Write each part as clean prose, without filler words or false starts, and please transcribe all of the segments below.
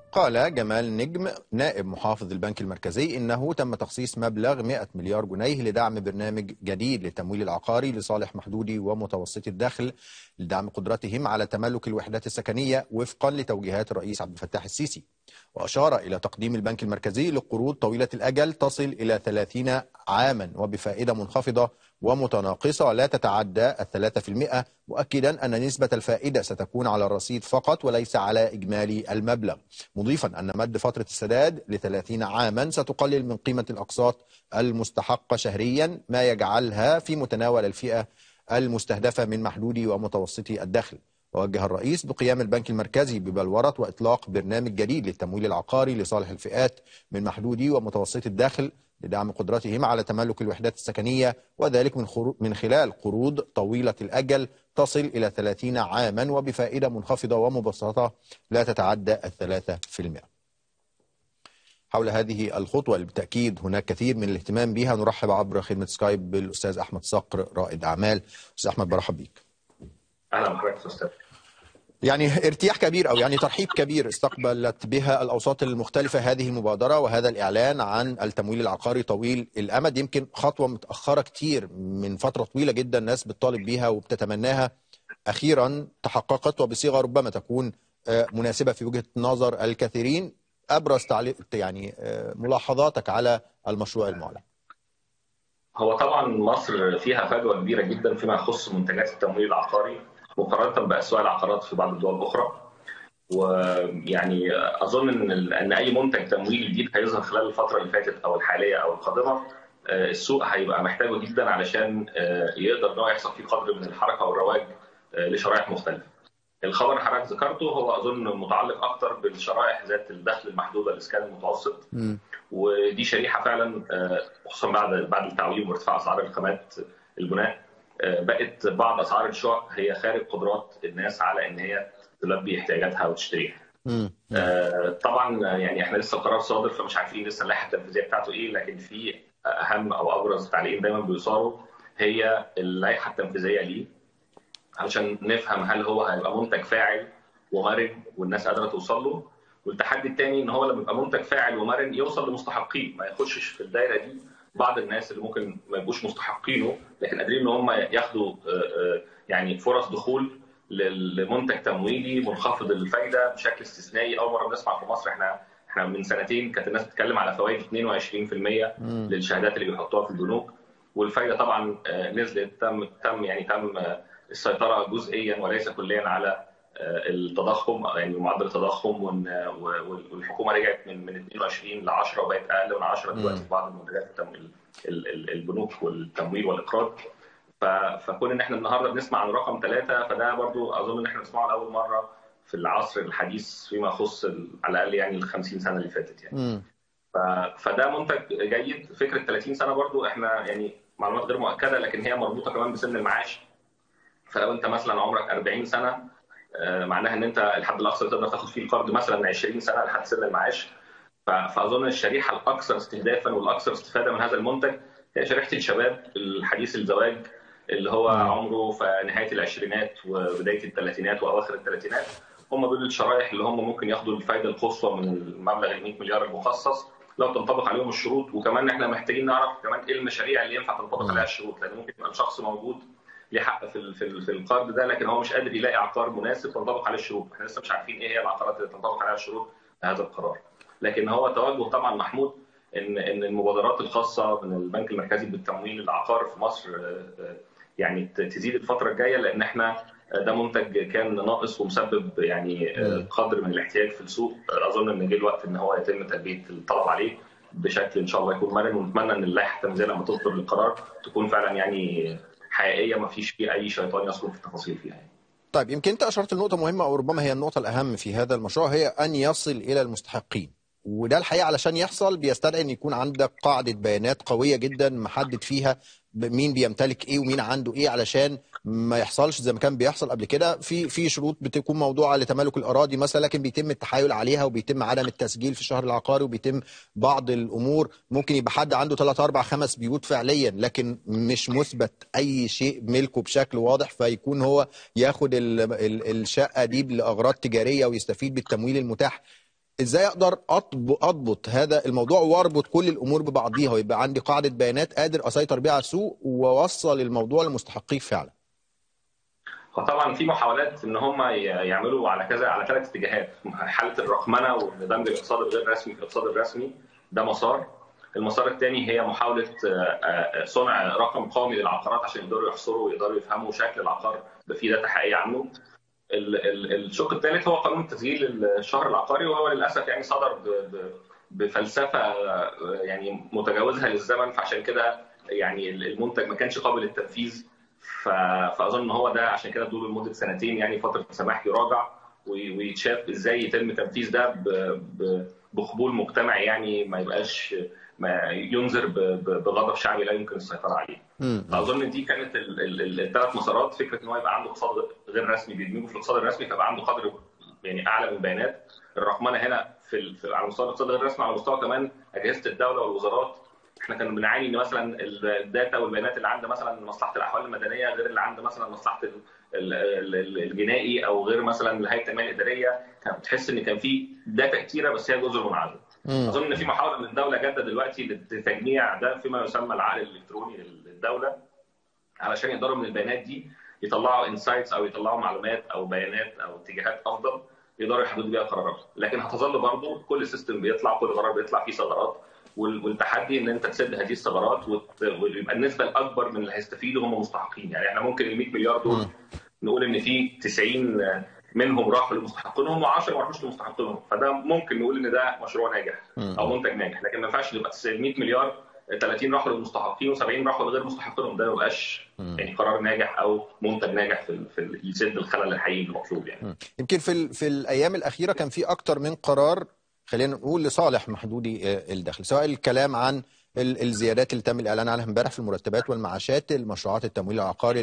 قال جمال نجم نائب محافظ البنك المركزي إنه تم تخصيص مبلغ 100 مليار جنيه لدعم برنامج جديد للتمويل العقاري لصالح محدودي ومتوسطي الدخل لدعم قدرتهم على تملك الوحدات السكنية وفقا لتوجيهات الرئيس عبد الفتاح السيسي. وأشار إلى تقديم البنك المركزي لقروض طويلة الأجل تصل إلى 30 عاما وبفائدة منخفضة ومتناقصة لا تتعدى 3%، مؤكدا أن نسبة الفائدة ستكون على الرصيد فقط وليس على إجمالي المبلغ، مضيفا أن مد فترة السداد ل30 عاما ستقلل من قيمة الأقساط المستحقة شهريا، ما يجعلها في متناول الفئة المستهدفة من محدودي ومتوسطي الدخل. ووجه الرئيس بقيام البنك المركزي ببلورة وإطلاق برنامج جديد للتمويل العقاري لصالح الفئات من محدودي ومتوسطي الدخل لدعم قدرتهم على تملك الوحدات السكنية، وذلك من خلال قروض طويلة الأجل تصل إلى 30 عاما وبفائدة منخفضة ومبسطة لا تتعدى 3%. حول هذه الخطوة اللي بالتأكيد هناك كثير من الاهتمام بها، نرحب عبر خدمة سكايب بالأستاذ أحمد صقر رائد أعمال. أستاذ أحمد برحب بيك. اهلا بحضرتك استاذ. يعني ارتياح كبير او يعني ترحيب كبير استقبلت بها الاوساط المختلفه هذه المبادره وهذا الاعلان عن التمويل العقاري طويل الامد، يمكن خطوه متاخره كتير من فتره طويله جدا الناس بتطالب بيها وبتتمناها، اخيرا تحققت وبصيغه ربما تكون مناسبه في وجهه نظر الكثيرين. ابرز تعليق يعني ملاحظاتك على المشروع المعلن. هو طبعا مصر فيها فجوه كبيره جدا فيما يخص منتجات التمويل العقاري مقارنه باسواق العقارات في بعض الدول الاخرى، ويعني اظن ان اي منتج تمويلي جديد هيظهر خلال الفتره اللي فاتت او الحاليه او القادمه السوق هيبقى محتاجه جدا علشان يقدر ان هو يحصل فيه قدر من الحركه والرواج لشرائح مختلفه. الخبر اللي حضرتك ذكرته هو اظن متعلق اكثر بالشرائح ذات الدخل المحدود والاسكان المتوسط، ودي شريحه فعلا خصوصا بعد التعويم وارتفاع اسعار الخامات البناء بقت بعض اسعار الشقق هي خارج قدرات الناس على ان هي تلبي احتياجاتها وتشتريها. طبعا يعني احنا لسه القرار صادر فمش عارفين لسه اللائحه التنفيذيه بتاعته ايه، لكن في اهم او ابرز تعليقين دايما بيصاروا هي اللائحه التنفيذيه ليه علشان نفهم هل هو هيبقى منتج فاعل ومرن والناس قادره توصل له، والتحدي الثاني ان هو لما يبقى منتج فاعل ومرن يوصل لمستحقيه، ما يخشش في الدايره دي بعض الناس اللي ممكن ما يبقوش مستحقينه لكن قادرين ان هم ياخدوا يعني فرص دخول لمنتج تمويلي منخفض الفايده بشكل استثنائي. اول مره بنسمع في مصر، احنا من سنتين كانت الناس بتتكلم على فوائد 22% للشهادات اللي بيحطوها في البنوك، والفايده طبعا نزلت، تم السيطره جزئيا وليس كليا على التضخم، يعني معدل التضخم، والحكومه رجعت من 22 ل 10 وبقت اقل من 10 دلوقتي في بعض المنتجات البنوك والتمويل والاقراض. فكون ان احنا النهارده بنسمع عن رقم 3 فده برضو اظن ان احنا بنسمعه لاول مره في العصر الحديث فيما يخص على الاقل يعني ال 50 سنه اللي فاتت يعني. فده منتج جيد. فكره 30 سنه برضو احنا يعني معلومات غير مؤكده لكن هي مربوطه كمان بسن المعاش. فلو انت مثلا عمرك 40 سنه معناها ان انت الحد الاقصى اللي تقدر تاخد فيه القرض مثلا 20 سنه لحد سن المعاش. فاظن الشريحه الاكثر استهدافا والاكثر استفاده من هذا المنتج هي شريحه الشباب الحديث الزواج اللي هو عمره في نهايه العشرينات وبدايه الثلاثينات واواخر الثلاثينات. هم دول الشرائح اللي هم ممكن ياخدوا الفائده القصوى من المبلغ ال 100 مليار المخصص لو تنطبق عليهم الشروط. وكمان احنا محتاجين نعرف كمان ايه المشاريع اللي ينفع تنطبق عليها الشروط، لان ممكن يبقى الشخص موجود ليه حق في القرض ده لكن هو مش قادر يلاقي عقار مناسب تنطبق عليه الشروط. احنا لسه مش عارفين ايه هي العقارات اللي تنطبق عليها الشروط هذا القرار. لكن هو توجه طبعا محمود ان المبادرات الخاصه من البنك المركزي بالتمويل العقاري في مصر يعني تزيد الفتره الجايه، لان احنا ده منتج كان ناقص ومسبب يعني قدر من الاحتياج في السوق. اظن ان جه الوقت ان هو يتم تلبيه الطلب عليه بشكل ان شاء الله يكون مرن، ونتمنى ان اللائحه التنفيذيه لما تصدر للقرار تكون فعلا يعني حقيقيه ما فيش فيه اي شيطان يسكن في التفاصيل فيها يعني. طيب يمكن انت اشرت لنقطه مهمه او ربما هي النقطه الاهم في هذا المشروع، هي ان يصل الى المستحقين، وده الحقيقه علشان يحصل بيستدعي ان يكون عندك قاعده بيانات قويه جدا محدد فيها مين بيمتلك ايه ومين عنده ايه، علشان ما يحصلش زي ما كان بيحصل قبل كده في شروط بتكون موضوعه لتملك الاراضي مثلا لكن بيتم التحايل عليها وبيتم عدم التسجيل في الشهر العقاري وبيتم بعض الامور. ممكن يبقى حد عنده 3 4 5 بيوت فعليا لكن مش مثبت اي شيء ملكه بشكل واضح، فيكون هو ياخد الشقه دي لاغراض تجاريه ويستفيد بالتمويل المتاح. ازاي اقدر اضبط هذا الموضوع واربط كل الامور ببعضيها ويبقى عندي قاعده بيانات قادر اسيطر بيها على السوق واوصل الموضوع لمستحقيه فعلا؟ فطبعا في محاولات ان هم يعملوا على 3 اتجاهات. حاله الرقمنه والدمج الاقتصادي الغير رسمي في الاقتصاد الرسمي، ده مسار. المسار الثاني هي محاوله صنع رقم قومي للعقارات عشان يقدروا يحصروا ويقدروا يفهموا شكل العقار في داتا حقيقيه عنه. الشق الثالث هو قانون تسجيل الشهر العقاري، وهو للاسف يعني صدر بفلسفه يعني متجاوزها للزمن، فعشان كده يعني المنتج ما كانش قابل للتنفيذ. فاظن ان هو ده عشان كده ادوا له لمده 2 يعني فتره سماح يراجع ويتشاف ازاي يتم تنفيذ ده بقبول مجتمعي، يعني ما يبقاش ما ينذر بغضب شعبي لا يمكن السيطره عليه. فاظن دي كانت ال3 مسارات. فكره ان هو يبقى عنده اقتصاد غير رسمي بيدمجه في الاقتصاد الرسمي، فيبقى عنده قدر يعني اعلى من البيانات. الرقمنه هنا على مستوى الاقتصاد الغير رسمي، على مستوى كمان اجهزه الدوله والوزارات. احنا كنا بنعاني ان مثلا الداتا والبيانات اللي عند مثلا مصلحه الاحوال المدنيه غير اللي عند مثلا مصلحه الجنائي، او غير مثلا هيئه التنميه الاداريه. كانت بتحس ان كان في داتا كتيره بس هي جزر منعزل. اظن ان في محاوله من الدوله جاده دلوقتي لتجميع ده فيما يسمى العقل الالكتروني للدوله، علشان يقدروا من البيانات دي يطلعوا انسايتس او يطلعوا معلومات او بيانات او اتجاهات افضل يقدروا يحددوا بيها قرارات. لكن هتظل برضه كل سيستم بيطلع، كل قرار بيطلع فيه ثغرات، والتحدي ان انت تسد هذه الثغرات ويبقى النسبه الاكبر من اللي هيستفيدوا هم مستحقين. يعني احنا ممكن ال 100 مليار دول نقول ان في 90 منهم راحوا لمستحقينهم و10 ما راحوش لمستحقينهم، فده ممكن نقول ان ده مشروع ناجح او منتج ناجح. لكن ما ينفعش يبقى 100 مليار 30 راحوا للمستحقين و70 راحوا لغير مستحقينهم، ده ما يبقاش يعني قرار ناجح او منتج ناجح في يسد الخلل الحقيقي المطلوب. يعني يمكن في الايام الاخيره كان في اكتر من قرار، خلينا نقول لصالح محدودي الدخل، سواء الكلام عن الزيادات اللي تم الاعلان عنها امبارح في المرتبات والمعاشات، المشروعات التمويل العقاري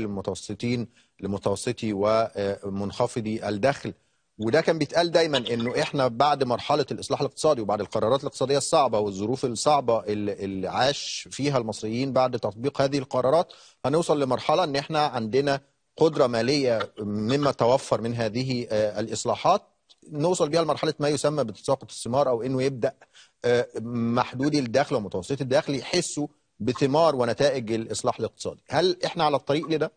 لمتوسطي ومنخفضي الدخل. وده كان بيتقال دايما انه احنا بعد مرحله الاصلاح الاقتصادي وبعد القرارات الاقتصاديه الصعبه والظروف الصعبه اللي عاش فيها المصريين بعد تطبيق هذه القرارات، هنوصل لمرحله ان احنا عندنا قدره ماليه مما توفر من هذه الاصلاحات نوصل بها لمرحله ما يسمى بتساقط الثمار، او انه يبدا محدودي الدخل ومتوسطي الدخل يحسوا بثمار ونتائج الاصلاح الاقتصادي. هل احنا على الطريق لده؟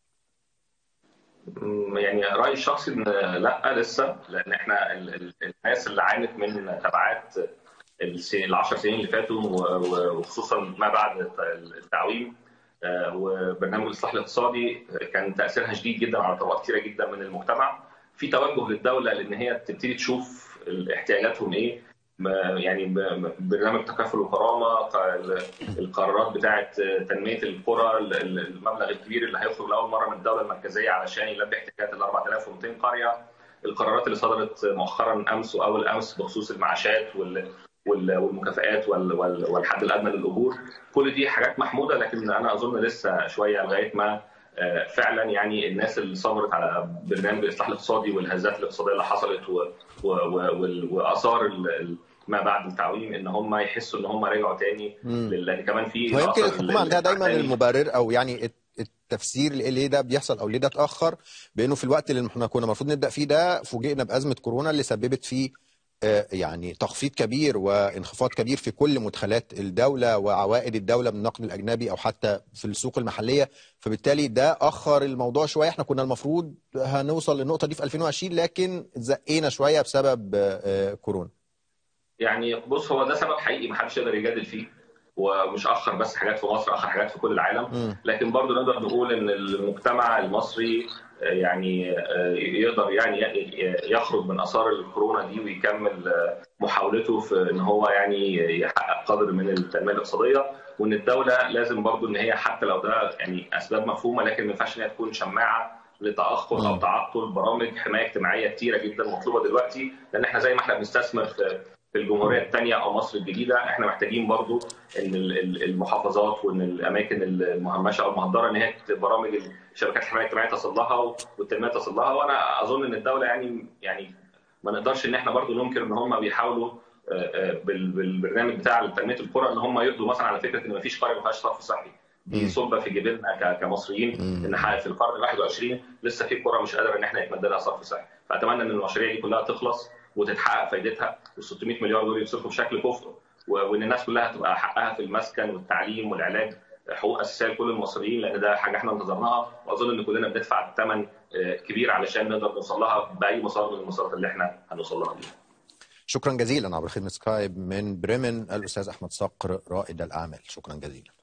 يعني رايي الشخصي ان لا، لسه. لان احنا الناس اللي عانت من تبعات ال10 سنين اللي فاتوا، وخصوصا ما بعد التعويم وبرنامج الاصلاح الاقتصادي، كان تاثيرها شديد جدا على طبقات كثيره جدا من المجتمع. في توجه للدوله لان هي تبتدي تشوف احتياجاتهم ايه، يعني برنامج تكافل وكرامه، القرارات بتاعه تنميه القرى، المبلغ الكبير اللي هيخرج لاول مره من الدوله المركزيه علشان يلبي احتياجات ال 4200 قريه، القرارات اللي صدرت مؤخرا امس واول امس بخصوص المعاشات والمكافآت والحد الادنى للاجور. كل دي حاجات محموده، لكن انا اظن لسه شويه لغايه ما فعلا يعني الناس اللي صبرت على برنامج الاصلاح الاقتصادي والهزات الاقتصاديه اللي حصلت واثار ما بعد التعويم ان هم يحسوا ان هم رجعوا تاني. لان كمان في يمكن الحكومه عندها دايما المبرر او يعني التفسير ليه ده بيحصل او ليه ده اتاخر، بانه في الوقت اللي احنا كنا المفروض نبدا فيه ده فوجئنا بازمه كورونا اللي سببت فيه يعني تخفيض كبير وانخفاض كبير في كل مدخلات الدولة وعوائد الدولة من النقد الأجنبي أو حتى في السوق المحلية، فبالتالي ده أخر الموضوع شوية. احنا كنا المفروض هنوصل للنقطة دي في 2020 لكن زقينا شوية بسبب كورونا. يعني بص، هو ده سبب حقيقي محدش يقدر يجادل فيه، ومش أخر بس حاجات في مصر، أخر حاجات في كل العالم. لكن برضو نقدر نقول إن المجتمع المصري يعني يقدر يعني يخرج من اثار الكورونا دي ويكمل محاولته في ان هو يعني يحقق قدر من التنميه الاقتصاديه، وان الدوله لازم برضو ان هي حتى لو ده يعني اسباب مفهومه، لكن ما ينفعش ان هي تكون شماعه لتاخر او تعطل برامج حمايه اجتماعيه كتيره جدا مطلوبه دلوقتي. لان احنا زي ما احنا بنستثمر في الجمهوريه الثانيه او مصر الجديده، احنا محتاجين برضو ان المحافظات وان الاماكن المهمشه او المهدره ان هي برامج شبكات الحمايه الاجتماعيه تصل لها والتنميه تصل لها. وانا اظن ان الدوله يعني ما نقدرش ان احنا برضو ننكر ان هم بيحاولوا بالبرنامج بتاع تنميه القرى ان هم يقضوا مثلا على فكره ان ما فيش قريه ما فيهاش صرف صحي. دي صلبه في جبيننا كمصريين، ان في القرن ال21 لسه في قرى مش قادره ان احنا يتمد لها صرف صحي. فاتمنى ان المشاريع دي كلها تخلص وتتحقق فائدتها، وال600 مليار دول يتصرفوا بشكل كفء، وان الناس كلها تبقى حقها في المسكن والتعليم والعلاج حقوق اساسيه لكل المصريين، لان ده حاجه احنا انتظرناها، واظن ان كلنا بندفع ثمن كبير علشان نقدر نوصل لها باي مسار من المسارات اللي احنا هنوصل لها دي. شكرا جزيلا عبر خدمه سكايب من بريمن الاستاذ احمد صقر رائد الاعمال، شكرا جزيلا.